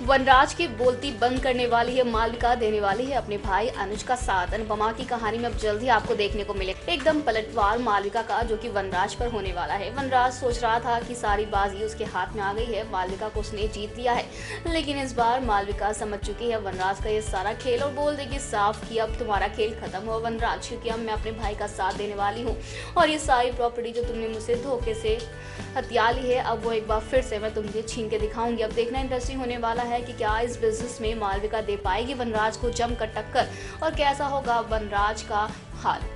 वनराज की बोलती बंद करने वाली है मालविका, देने वाली है अपने भाई अनुज का साथ। अनुपमा की कहानी में अब जल्द ही आपको देखने को मिले एकदम पलटवार मालविका का, जो कि वनराज पर होने वाला है। वनराज सोच रहा था कि सारी बाजी उसके हाथ में आ गई है, मालविका को उसने जीत लिया है, लेकिन इस बार मालविका समझ चुकी है वनराज का ये सारा खेल और बोल देगी साफ कि अब तुम्हारा खेल खत्म हुआ वनराज, क्योंकि अब मैं अपने भाई का साथ देने वाली हूँ और ये सारी प्रॉपर्टी जो तुमने मुझसे धोखे से हत्या ली है, अब वो एक बार फिर से मैं तुम्हें छीन के दिखाऊंगी। अब देखना इंटरेस्टिंग होने वाला है कि क्या इस बिजनेस में मालविका दे पाएगी वनराज को जमकर टक्कर और कैसा होगा वनराज का हाल।